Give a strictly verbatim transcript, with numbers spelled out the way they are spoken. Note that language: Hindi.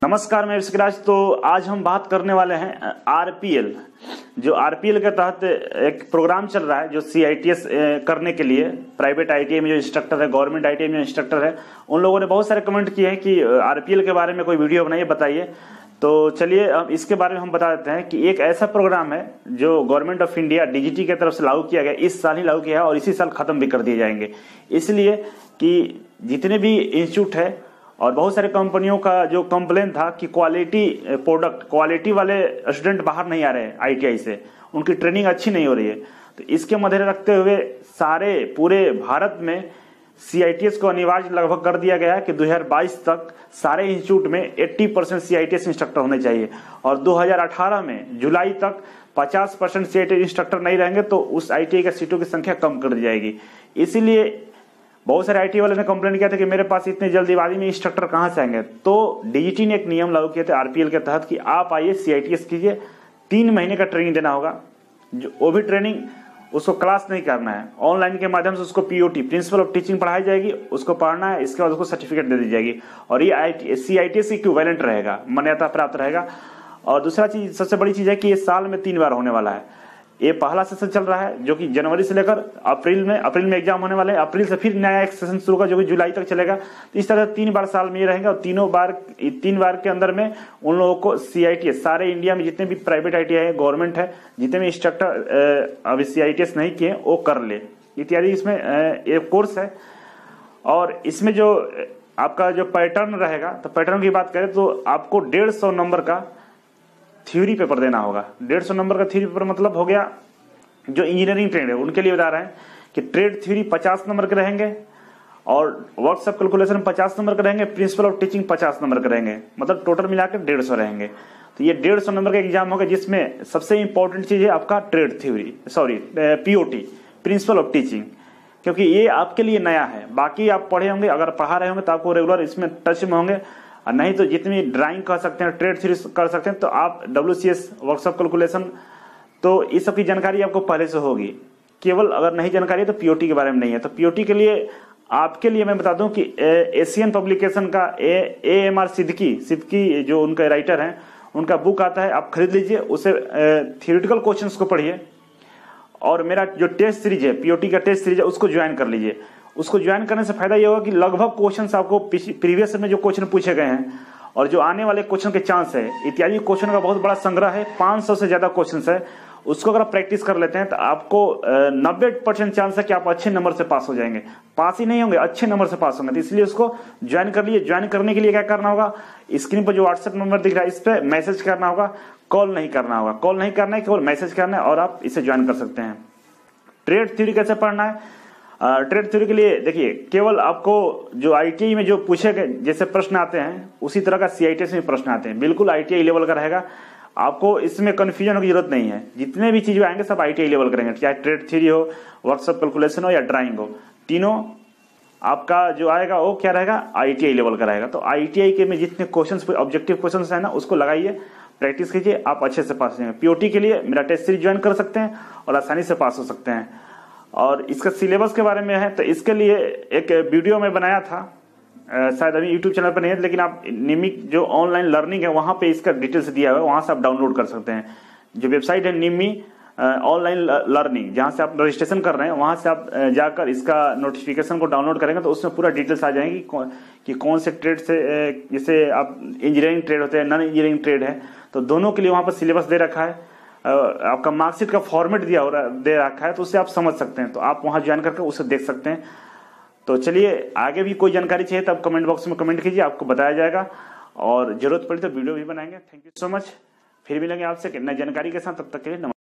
नमस्कार, मैं विश्वराज। तो आज हम बात करने वाले हैं आरपीएल। जो आरपीएल के तहत एक प्रोग्राम चल रहा है जो सीआईटीएस करने के लिए प्राइवेट आईटीआई में जो इंस्ट्रक्टर है, गवर्नमेंट आईटीआई में जो इंस्ट्रक्टर है, उन लोगों ने बहुत सारे कमेंट किए हैं कि आरपीएल के बारे में कोई वीडियो बनाइए, बताइए। तो चलिए अब इसके बारे में हम बता देते हैं कि एक ऐसा प्रोग्राम है जो गवर्नमेंट ऑफ इंडिया डीजीटी की तरफ से लागू किया गया, इस साल ही लागू किया है और इसी साल खत्म भी कर दिए जाएंगे। इसलिए कि जितने भी इंस्टीट्यूट है और बहुत सारे कंपनियों का जो कंप्लेन था कि क्वालिटी प्रोडक्ट, क्वालिटी वाले स्टूडेंट बाहर नहीं आ रहे हैं आईटीआई से, उनकी ट्रेनिंग अच्छी नहीं हो रही है, तो इसके मद्दे रखते हुए सारे पूरे भारत में सीआईटीएस को अनिवार्य लगभग कर दिया गया है कि दो हज़ार बाईस तक सारे इंस्टीट्यूट में अस्सी परसेंट सीआईटीएस इंस्ट्रक्टर होने चाहिए और दो हज़ार अठारह में जुलाई तक पचास परसेंट सीआईटीएस इंस्ट्रक्टर नहीं रहेंगे तो उस आईटीआई का सीटों की संख्या कम कर दी जाएगी। इसीलिए बहुत सारे आईटी वाले ने कंप्लेन किया था कि मेरे पास इतनी जल्दीबाजी में इंस्ट्रक्टर कहां से आएंगे। तो डीजीटी ने एक नियम लागू किया था आरपीएल के तहत कि आप आइए सीआईटीएस कीजिए, तीन महीने का ट्रेनिंग देना होगा। जो वो भी ट्रेनिंग उसको क्लास नहीं करना है, ऑनलाइन के माध्यम से उसको पीओटी, प्रिंसिपल ऑफ टीचिंग पढ़ाई जाएगी, उसको पढ़ना है, इसके बाद उसको सर्टिफिकेट दे दी जाएगी और ये सीआईटीएस इक्विवेलेंट रहेगा, मान्यता प्राप्त रहेगा। और दूसरा चीज, सबसे बड़ी चीज है कि ये साल में तीन बार होने वाला है। ये पहला सेशन चल रहा है जो कि जनवरी से लेकर अप्रैल में अप्रैल में एग्जाम होने वाले हैं, अप्रैल से फिर नया एक सेशन शुरू होगा जो कि जुलाई तक चलेगा। तो इस तरह तीन बार साल में ये रहेंगे और तीनों बार तीन बार के अंदर में उन लोगों को सीआईटीएस, सारे इंडिया में जितने भी प्राइवेट आईटीआई है, गवर्नमेंट है, जितने भी इंस्ट्रक्टर अभी सीआईटीएस नहीं किए वो कर ले इत्यादि। इसमें एक कोर्स है और इसमें जो आपका जो पैटर्न रहेगा, तो पैटर्न की बात करें तो आपको डेढ़ सौ नंबर का थ्योरी पेपर देना होगा। डेढ़ सौ नंबर का थ्योरी पेपर मतलब हो गया जो इंजीनियरिंग ट्रेड है उनके लिए बता रहे हैं कि ट्रेड थ्योरी पचास नंबर के रहेंगे और वर्कशॉप कैलकुलेशन पचास नंबर के रहेंगे, प्रिंसिपल ऑफ टीचिंग पचास नंबर के रहेंगे, मतलब टोटल मिलाकर डेढ़ सौ रहेंगे। तो ये डेढ़ सौ नंबर का एग्जाम होगा जिसमें सबसे इंपॉर्टेंट चीज है आपका trade theory, sorry POT, principle of teaching, क्योंकि ये आपके लिए नया है। बाकी आप पढ़े होंगे, अगर पढ़ा रहे होंगे तो आपको रेगुलर इसमें टच में होंगे, और नहीं तो जितनी ड्राइंग कर सकते हैं, ट्रेड थ्योरी कर सकते हैं, तो आप डब्ल्यूसीएस, वर्कशॉप कैलकुलेशन, तो इस सब की जानकारी आपको पहले से होगी। केवल अगर नहीं जानकारी है तो पीओटी के बारे में नहीं है। तो पीओटी के लिए आपके लिए मैं बता दूं कि एशियन पब्लिकेशन का A M R Siddiqui Siddiqui जो उनका राइटर हैं, उनका बुक आता है, आप खरीद लीजिए, उसे थियोरिटिकल क्वेश्चंस को पढ़िए और मेरा जो टेस्ट सीरीज है, पीओटी का टेस्ट सीरीज है, उसको ज्वाइन कर लीजिए। उसको ज्वाइन करने से फायदा ये होगा कि लगभग क्वेश्चन आपको प्रीवियस में जो क्वेश्चन पूछे गए हैं और जो आने वाले क्वेश्चन के चांस है इत्यादि क्वेश्चन का बहुत बड़ा संग्रह है, पाँच सौ से ज्यादा क्वेश्चन है। उसको अगर प्रैक्टिस कर लेते हैं तो आपको नब्बे परसेंट चांस है कि आप अच्छे नंबर से पास हो जाएंगे। पास ही नहीं होंगे, अच्छे नंबर से पास होंगे। तो इसलिए उसको ज्वाइन कर लीजिए। ज्वाइन करने के लिए क्या करना होगा, स्क्रीन पर जो व्हाट्सएप नंबर दिख रहा है इस पर मैसेज करना होगा, कॉल नहीं करना होगा। कॉल नहीं करना है, केवल मैसेज करना है और आप इसे ज्वाइन कर सकते हैं। ट्रेड थ्योरी कैसे पढ़ना है, ट्रेड थ्योरी के लिए देखिए, केवल आपको जो आईटीआई में जो पूछे गए जैसे प्रश्न आते हैं उसी तरह का सीआईटीएस में प्रश्न आते हैं, बिल्कुल आईटीआई लेवल का रहेगा। आपको इसमें कंफ्यूजन की जरूरत नहीं है। जितने भी चीजें आएंगे सब आईटीआई लेवल करेंगे, चाहे ट्रेड थ्योरी हो, वर्कशॉप कैलकुलेशन हो या ड्राइंग हो, तीनों आपका जो आएगा वो क्या रहेगा, आईटीआई लेवल का रहेगा। तो आईटीआई के में जितने क्वेश्चन, ऑब्जेक्टिव क्वेश्चन है ना, उसको लगाइए, प्रैक्टिस कीजिए, आप अच्छे से पास हो जाएंगे। पीओटी के लिए मेरा टेस्ट सीरीज ज्वाइन कर सकते हैं और आसानी से पास हो सकते हैं। और इसका सिलेबस के बारे में है तो इसके लिए एक वीडियो में बनाया था, शायद अभी यूट्यूब चैनल पर नहीं है, लेकिन आप निमिक जो ऑनलाइन लर्निंग है वहां पे इसका डिटेल्स दिया हुआ है, वहां से आप डाउनलोड कर सकते हैं। जो वेबसाइट है निमी ऑनलाइन लर्निंग, जहां से आप रजिस्ट्रेशन कर रहे हैं वहां से आप जाकर इसका नोटिफिकेशन को डाउनलोड करेंगे तो उसमें पूरा डिटेल्स आ जाएंगी कि कौन से ट्रेड से, जैसे आप इंजीनियरिंग ट्रेड होते हैं, नॉन इंजीनियरिंग ट्रेड है, तो दोनों के लिए वहां पर सिलेबस दे रखा है, आपका मार्कशीट का फॉर्मेट दिया हो दे रखा है, तो उससे आप समझ सकते हैं। तो आप वहां ज्वाइन करके उसे देख सकते हैं। तो चलिए, आगे भी कोई जानकारी चाहिए तो आप कमेंट बॉक्स में कमेंट कीजिए, आपको बताया जाएगा और जरूरत पड़ी तो वीडियो भी बनाएंगे। Thank you so much. फिर मिलेंगे आपसे नई जानकारी के साथ, तब तक के लिए नमस्कार।